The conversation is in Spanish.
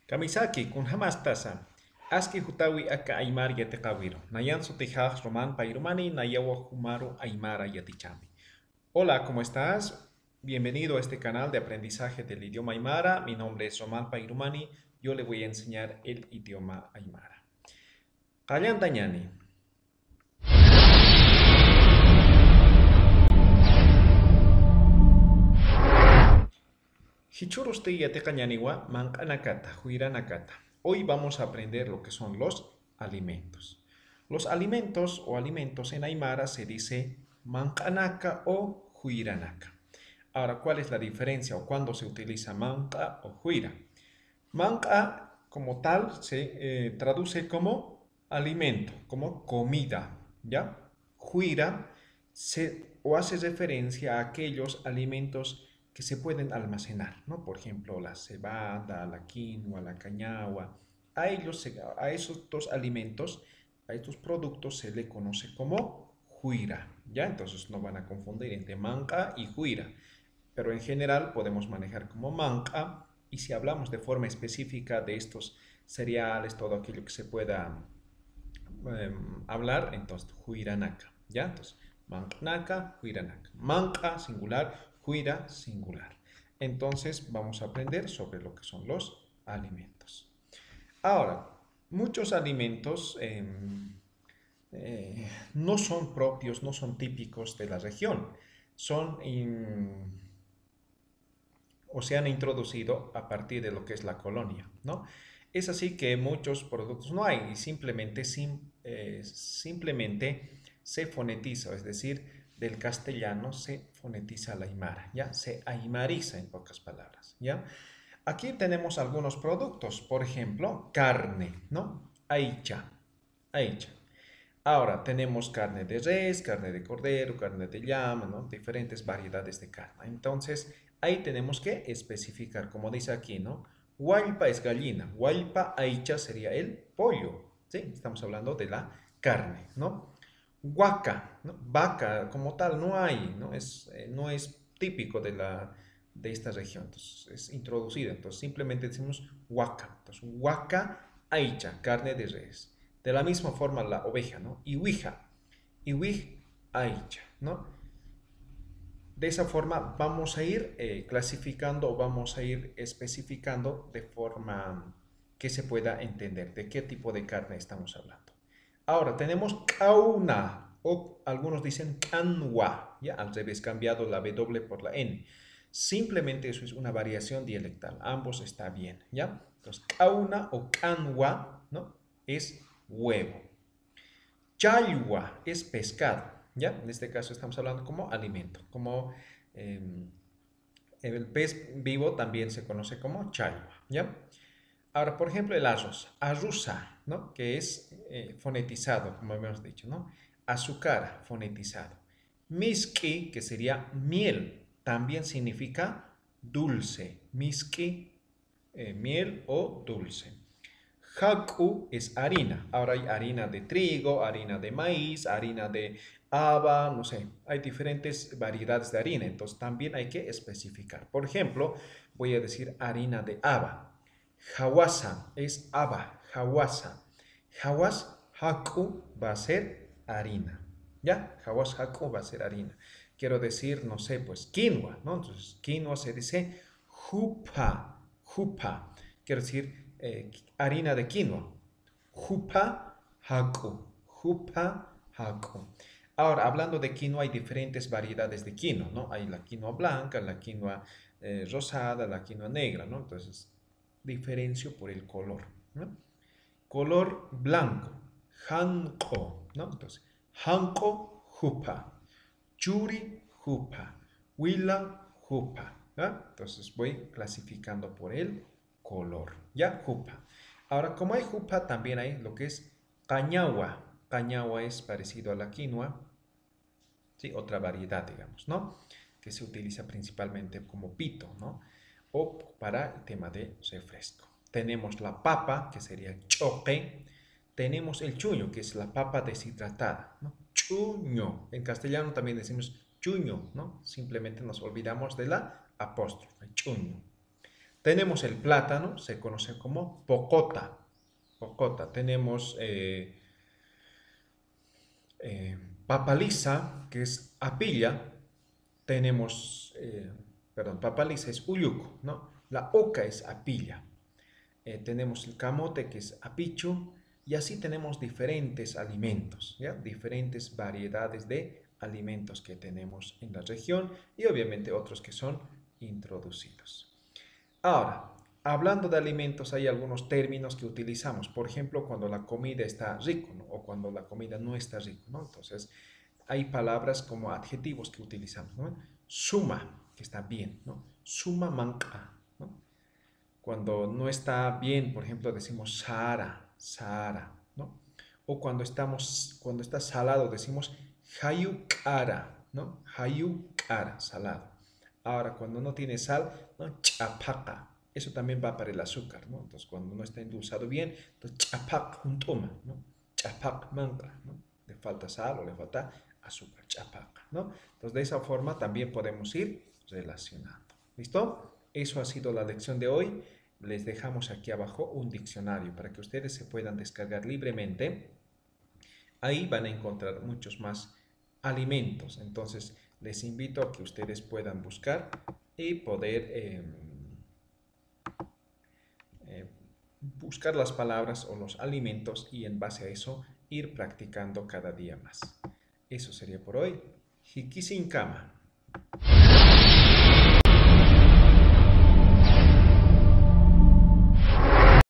Kamisaki kun hamastasa. Aski hutawi aka aymar yatekawiro. Nayan sotejaj roman pairumani nayawa humaru aymara yatichami. Hola, ¿cómo estás? Bienvenido a este canal de aprendizaje del idioma aymara. Mi nombre es Román Pairumani. Yo le voy a enseñar el idioma aymara. Kalyan Dañani. Hichurusti yatecañaniwa mankanakata, huiranakata. Hoy vamos a aprender lo que son los alimentos. Los alimentos o alimentos en aymara se dice mankanaka o huiranaka. Ahora, ¿cuál es la diferencia o cuándo se utiliza manca o huira? Manca como tal se traduce como alimento, como comida, ¿ya? Huira o hace referencia a aquellos alimentos que se pueden almacenar, ¿no? Por ejemplo, la cebada, la quinoa, la cañagua. A esos dos alimentos, a estos productos se le conoce como huira, ¿ya? Entonces no van a confundir entre manca y huira, pero en general podemos manejar como manca, y si hablamos de forma específica de estos cereales, todo aquello que se pueda hablar, entonces huiranaka, ¿ya? Entonces, manca, huiranaka. Manca, singular, huira, singular. Entonces, vamos a aprender sobre lo que son los alimentos. Ahora, muchos alimentos no son propios, no son típicos de la región. Son o se han introducido a partir de lo que es la colonia, ¿no? Es así que muchos productos no hay y simplemente se fonetiza, es decir, del castellano se fonetiza la aymara, ¿ya? Se aymariza en pocas palabras, ¿ya? Aquí tenemos algunos productos, por ejemplo, carne, ¿no? Aicha, aicha. Ahora tenemos carne de res, carne de cordero, carne de llama, ¿no? Diferentes variedades de carne. Entonces, ahí tenemos que especificar, como dice aquí, ¿no? Hualpa es gallina, hualpa aicha sería el pollo, ¿sí? Estamos hablando de la carne, ¿no? Huaca, ¿no? Vaca como tal no hay, no es típico de esta región, entonces es introducido, entonces simplemente decimos huaca, entonces huaca aicha, carne de res. De la misma forma la oveja, ¿no? Iwija, iwij aicha, ¿no? De esa forma vamos a ir clasificando o vamos a ir especificando de forma que se pueda entender de qué tipo de carne estamos hablando. Ahora tenemos kauna o algunos dicen canwa, ya al revés, cambiado la W por la N. Simplemente eso es una variación dialectal, ambos está bien, ¿ya? Entonces, kauna o canwa, ¿no? Es huevo. Chayua es pescado, ¿ya? En este caso estamos hablando como alimento, como eh, el pez vivo también se conoce como chayua, ¿ya? Ahora, por ejemplo, el arroz, arruza, ¿no? Que es fonetizado, como hemos dicho, ¿no? Azúcar, fonetizado. Miski, que sería miel, también significa dulce. Miski, miel o dulce. Haku es harina. Ahora hay harina de trigo, harina de maíz, harina de haba, no sé. Hay diferentes variedades de harina. Entonces también hay que especificar. Por ejemplo, voy a decir harina de haba. Hawasa es haba, hawasa. Hawas, haku va a ser harina. ¿Ya? Hawas, haku va a ser harina. Quiero decir, no sé, pues quinoa, ¿no? Entonces, quinoa se dice jupa, jupa. Quiero decir harina de quinoa. Jupa, haku. Jupa, haku. Ahora, hablando de quinoa, hay diferentes variedades de quinoa, ¿no? Hay la quinoa blanca, la quinoa rosada, la quinoa negra, ¿no? Entonces, diferencio por el color, ¿no? Color blanco, hanko, ¿no? Entonces, hanko, jupa. Churi, jupa. Huila, jupa. ¿Ya? Entonces voy clasificando por el color. ¿Ya? Jupa. Ahora, como hay jupa, también hay lo que es cañagua. Cañagua es parecido a la quinoa, ¿sí? Otra variedad, digamos, ¿no? Que se utiliza principalmente como pito, ¿no? O para el tema de refresco. Tenemos la papa, que sería el choque. Tenemos el chuño, que es la papa deshidratada, ¿no? Chuño. En castellano también decimos chuño, ¿no? Simplemente nos olvidamos de la apóstrofe, chuño. Tenemos el plátano, se conoce como pocota. Pocota. Tenemos papa lisa, que es apilla. Tenemos, perdón, papa lisa es uyuco, ¿no? La oca es apilla. Tenemos el camote, que es apicho. Y así tenemos diferentes alimentos, ¿ya? Diferentes variedades de alimentos que tenemos en la región y obviamente otros que son introducidos. Ahora, hablando de alimentos, hay algunos términos que utilizamos. Por ejemplo, cuando la comida está rico, ¿no? O cuando la comida no está rico, ¿no? Entonces, hay palabras como adjetivos que utilizamos, ¿no? Suma, que está bien, ¿no? Suma manca, ¿no? Cuando no está bien, por ejemplo, decimos Sara, Sara, ¿no? O cuando está salado, decimos Hayukara, ¿no? Hayukara, salado. Ahora, cuando no tiene sal, ¿no? Chapaca. Eso también va para el azúcar, ¿no? Entonces, cuando no está endulzado bien, entonces chapac un toma, ¿no? Chapac manca, ¿no? Le falta sal o le falta azúcar, chapaca, ¿no? Entonces, de esa forma también podemos ir relacionando. ¿Listo? Eso ha sido la lección de hoy. Les dejamos aquí abajo un diccionario para que ustedes se puedan descargar libremente. Ahí van a encontrar muchos más alimentos. Entonces, les invito a que ustedes puedan buscar y poder buscar las palabras o los alimentos y en base a eso ir practicando cada día más. Eso sería por hoy. Hikisinkama.